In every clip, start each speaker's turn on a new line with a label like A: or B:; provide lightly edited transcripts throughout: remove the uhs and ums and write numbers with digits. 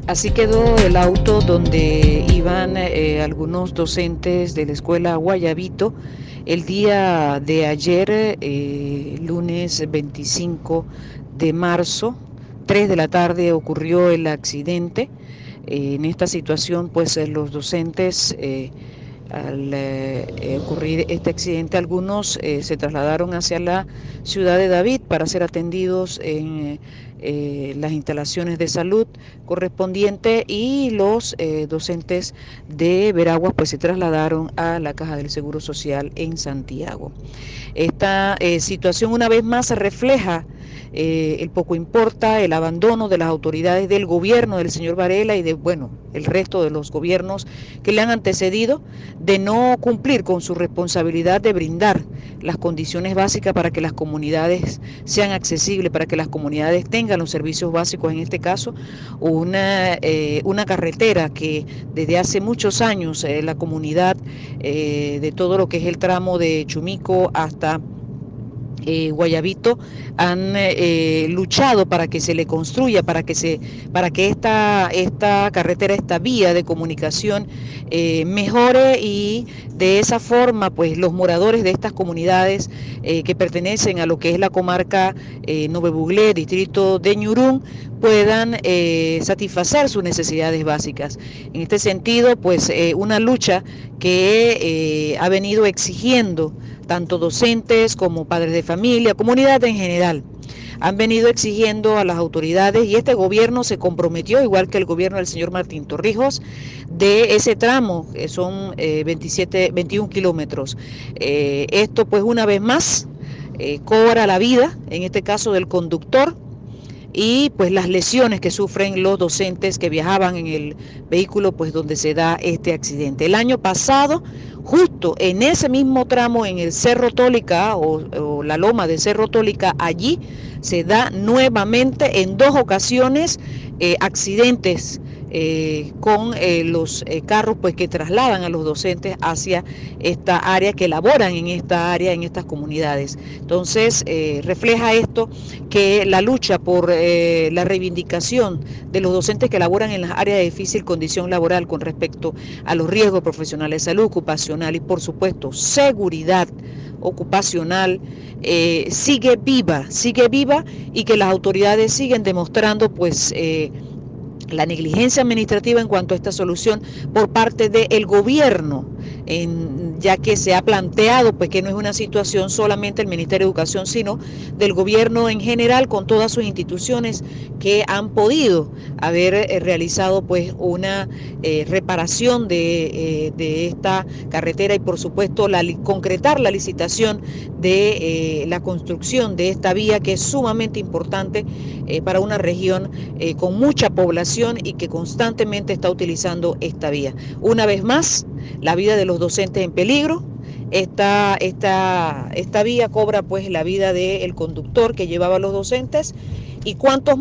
A: Así quedó el auto donde iban algunos docentes de la escuela Guayabito el día de ayer, lunes 25 de marzo, 3 de la tarde ocurrió el accidente. En esta situación, pues los docentes, al ocurrir este accidente, algunos se trasladaron hacia la ciudad de David para ser atendidos en las instalaciones de salud correspondientes, y los docentes de Veraguas pues se trasladaron a la Caja del Seguro Social en Santiago. Esta situación una vez más refleja el poco importa, el abandono de las autoridades del gobierno del señor Varela y de, bueno, el resto de los gobiernos que le han antecedido, de no cumplir con su responsabilidad de brindar las condiciones básicas para que las comunidades sean accesibles, para que las comunidades tengan los servicios básicos, en este caso una carretera que desde hace muchos años la comunidad de todo lo que es el tramo de Chumico hasta Guayabito han luchado para que se le construya, para que esta carretera, esta vía de comunicación mejore, y de esa forma pues los moradores de estas comunidades que pertenecen a lo que es la comarca Nove Buglé, distrito de Ñurún, puedan satisfacer sus necesidades básicas. En este sentido, pues una lucha que ha venido exigiendo tanto docentes como padres de familia, comunidad en general, han venido exigiendo a las autoridades, y este gobierno se comprometió, igual que el gobierno del señor Martín Torrijos, de ese tramo, que son 21 kilómetros. Esto pues una vez más cobra la vida, en este caso del conductor, y pues las lesiones que sufren los docentes que viajaban en el vehículo pues donde se da este accidente. El año pasado, justo en ese mismo tramo, en el Cerro Tólica o la loma de Cerro Tólica, allí se da nuevamente en 2 ocasiones accidentes con los carros pues que trasladan a los docentes hacia esta área, que laboran en esta área, en estas comunidades. Entonces refleja esto, que la lucha por la reivindicación de los docentes que laboran en las áreas de difícil condición laboral con respecto a los riesgos profesionales, salud ocupacional y por supuesto seguridad ocupacional, sigue viva, y que las autoridades siguen demostrando pues la negligencia administrativa en cuanto a esta solución por parte del gobierno, ya que se ha planteado pues que no es una situación solamente del Ministerio de Educación, sino del gobierno en general, con todas sus instituciones que han podido haber realizado pues una reparación de esta carretera, y por supuesto concretar la licitación de la construcción de esta vía, que es sumamente importante para una región con mucha población y que constantemente está utilizando esta vía. Una vez más, la vida de los docentes en peligro. Esta vía cobra pues la vida del conductor que llevaba a los docentes, y cuántas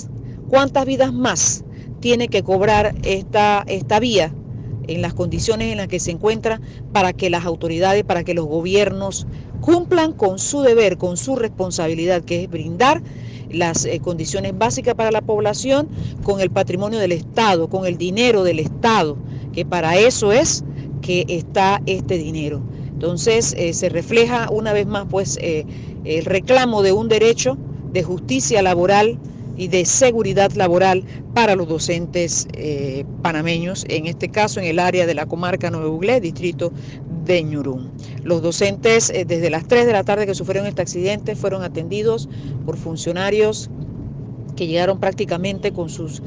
A: vidas más tiene que cobrar esta vía en las condiciones en las que se encuentra, para que las autoridades, para que los gobiernos cumplan con su deber, con su responsabilidad, que es brindar las condiciones básicas para la población, con el patrimonio del Estado, con el dinero del Estado, que para eso es que está este dinero. Entonces se refleja una vez más pues el reclamo de un derecho de justicia laboral y de seguridad laboral para los docentes panameños, en este caso en el área de la comarca Nove Buglé, distrito de Ñurún. Los docentes desde las 3 de la tarde que sufrieron este accidente fueron atendidos por funcionarios que llegaron prácticamente con sus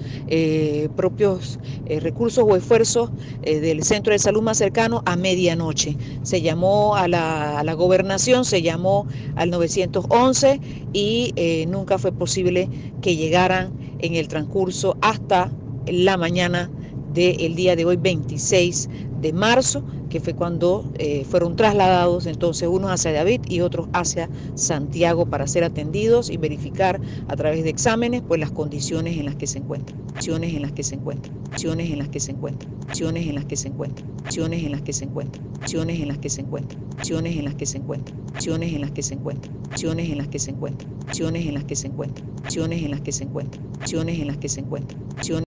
A: propios recursos o esfuerzos del centro de salud más cercano a medianoche. Se llamó a la gobernación, se llamó al 911 y nunca fue posible que llegaran en el transcurso hasta la mañana del día de hoy, 26 de marzo, que fue cuando fueron trasladados entonces unos hacia David y otros hacia Santiago para ser atendidos y verificar a través de exámenes pues las condiciones en las que se encuentran, condiciones en las que se encuentran, condiciones en las que se encuentran, condiciones en las que se encuentran, condiciones en las que se encuentran, condiciones en las que se encuentran, condiciones en las que se encuentran, condiciones en las que se encuentran, condiciones en las que se encuentran, condiciones en las que se encuentran, condiciones en las que se encuentran, condiciones en las que se encuentran, condiciones